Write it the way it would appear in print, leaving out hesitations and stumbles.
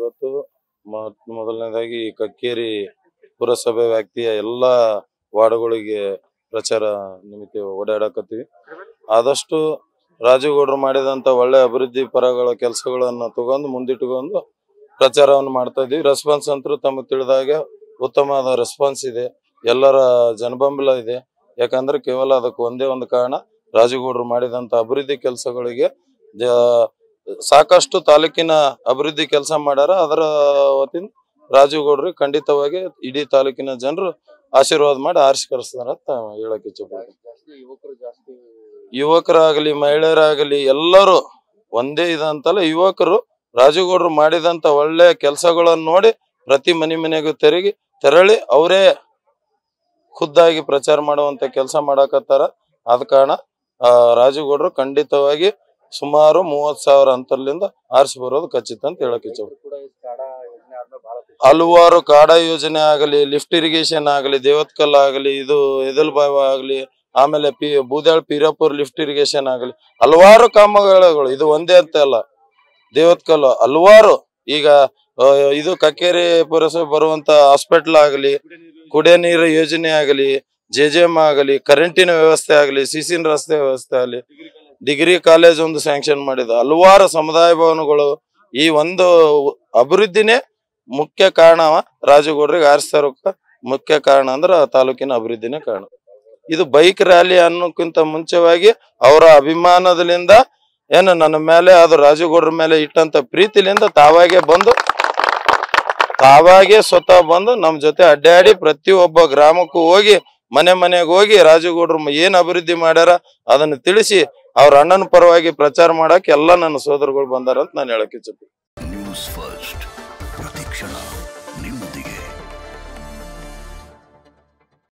ಇವತ್ತು ಮೊದಲನೇದಾಗಿ ಕಕ್ಕೇರಿ ಪುರಸಭೆ ವ್ಯಾಪ್ತಿಯ ಎಲ್ಲ ವಾರ್ಡ್ಗಳಿಗೆ ಪ್ರಚಾರ ನಿಮಿತ್ತ ಓಡಾಡಕತ್ತೀವಿ. ಆದಷ್ಟು ರಾಜುಗೌಡರು ಮಾಡಿದಂತ ಒಳ್ಳೆ ಅಭಿವೃದ್ಧಿ ಪರಗಳ ಕೆಲಸಗಳನ್ನು ತಗೊಂಡು ಮುಂದಿಟ್ಟುಕೊಂಡು ಪ್ರಚಾರವನ್ನು ಮಾಡ್ತಾ ಇದೀವಿ. ರೆಸ್ಪಾನ್ಸ್ ಅಂತೂ ತಮಗೆ ತಿಳಿದಾಗ ಉತ್ತಮವಾದ ರೆಸ್ಪಾನ್ಸ್ ಇದೆ, ಎಲ್ಲರ ಜನಬೆಂಬಲ ಇದೆ. ಯಾಕಂದ್ರೆ ಕೇವಲ ಅದಕ್ಕೆ ಒಂದೇ ಒಂದು ಕಾರಣ, ರಾಜುಗೌಡರು ಮಾಡಿದಂತ ಅಭಿವೃದ್ಧಿ ಕೆಲಸಗಳಿಗೆ ಸಾಕಷ್ಟು ತಾಲೂಕಿನ ಅಭಿವೃದ್ಧಿ ಕೆಲಸ ಮಾಡ್ಯಾರ. ಅದರ ವತಿಯಿಂದ ರಾಜುಗೌಡರು ಖಂಡಿತವಾಗಿ ಇಡೀ ತಾಲೂಕಿನ ಜನರು ಆಶೀರ್ವಾದ ಮಾಡಿ ಆರಿಸಿ ಕಳಿಸ್ತಾರ ಅಂತ ಹೇಳಕ್ ಇಚ್ಛೆಪಡ್ತೀನಿ. ಯುವಕರಾಗಲಿ ಮಹಿಳೆಯರಾಗಲಿ ಎಲ್ಲರೂ ಒಂದೇ ಇದಂತಲ್ಲ, ಯುವಕರು ರಾಜುಗೌಡರು ಮಾಡಿದಂತ ಒಳ್ಳೆ ಕೆಲಸಗಳನ್ನು ನೋಡಿ ಪ್ರತಿ ಮನೆಗೂ ತೆರಳಿ ಅವರೇ ಖುದ್ದಾಗಿ ಪ್ರಚಾರ ಮಾಡುವಂತ ಕೆಲಸ ಮಾಡಕತ್ತಾರ. ಆದ ಕಾರಣ ರಾಜುಗೌಡರು ಖಂಡಿತವಾಗಿ ಸುಮಾರು 30,000 ಅಂತರ್ಲಿಂದ ಆರಿಸಿ ಬರೋದು ಖಚಿತ ಅಂತ ಹೇಳಕ್ ಇಚ್ಛೆ. ಹಲವಾರು ಕಾಡಾ ಯೋಜನೆ ಆಗಲಿ, ಲಿಫ್ಟ್ ಇರಿಗೇಷನ್ ಆಗಲಿ, ದೇವತ್ಕಲ್ ಆಗಲಿ, ಇದು ಎದಲ್ಬಾವ್ ಆಗಲಿ, ಆಮೇಲೆ ಬೂದ್ಯಾಳ್ ಪೀರಾಪುರ್ ಲಿಫ್ಟ್ ಇರಿಗೇಷನ್ ಆಗಲಿ, ಹಲವಾರು ಕಾಮಗಾರಿಗಳು. ಇದು ಒಂದೇ ಅಂತ ಅಲ್ಲ, ದೇವತ್ಕಲ್ ಹಲವಾರು. ಈಗ ಇದು ಕಕ್ಕೇರಿ ಪುರಸಭೆ ಬರುವಂತ ಹಾಸ್ಪಿಟಲ್ ಆಗಲಿ, ಕುಡಿಯ ನೀರು ಯೋಜನೆ ಆಗಲಿ, JJM ಆಗಲಿ, ಕರೆಂಟಿನ ವ್ಯವಸ್ಥೆ ಆಗಲಿ, ಸಿಸಿನ ರಸ್ತೆ ವ್ಯವಸ್ಥೆ ಆಗಲಿ, ಡಿಗ್ರಿ ಕಾಲೇಜ್ ಒಂದು ಸ್ಯಾಂಕ್ಷನ್ ಮಾಡಿದ, ಹಲವಾರು ಸಮುದಾಯ ಭವನಗಳು. ಈ ಒಂದು ಅಭಿವೃದ್ಧಿನೇ ಮುಖ್ಯ ಕಾರಣ. ರಾಜುಗೌಡರಿಗೆ ಆರಿಸ್ತಾರಕ್ಕ ಮುಖ್ಯ ಕಾರಣ ಅಂದ್ರೆ ತಾಲೂಕಿನ ಅಭಿವೃದ್ಧಿನೇ ಕಾರಣ. ಇದು ಬೈಕ್ ರ್ಯಾಲಿ ಅನ್ನೋಕ್ಕಿಂತ ಮುಂಚೆವಾಗಿ ಅವರ ಅಭಿಮಾನದಿಂದ ಏನು ನನ್ನ ಮೇಲೆ, ಅದು ರಾಜುಗೌಡರ ಮೇಲೆ ಇಟ್ಟಂತ ಪ್ರೀತಿಲಿಂದ ತಾವಾಗೆ ಸ್ವತಃ ಬಂದು ನಮ್ ಜೊತೆ ಅಡ್ಡಾಡಿ ಪ್ರತಿಯೊಬ್ಬ ಗ್ರಾಮಕ್ಕೂ ಹೋಗಿ ಮನೆಗೆ ಹೋಗಿ ರಾಜುಗೌಡರು ಏನ್ ಅಭಿವೃದ್ಧಿ ಮಾಡ್ಯಾರ ಅದನ್ನ ತಿಳಿಸಿ ಅವ್ರ ಅಣ್ಣನ ಪರವಾಗಿ ಪ್ರಚಾರ ಮಾಡಕ್ ಎಲ್ಲ ನನ್ನ ಸೋದರಗಳು ಬಂದಾರ ಅಂತ ನಾನು ಹೇಳಕ್ ಇಚ್ಛೆ. ನ್ಯೂಸ್ ಫಸ್ಟ್ ಪ್ರತಿಕ್ಷಣ ನಿಮ್ಮ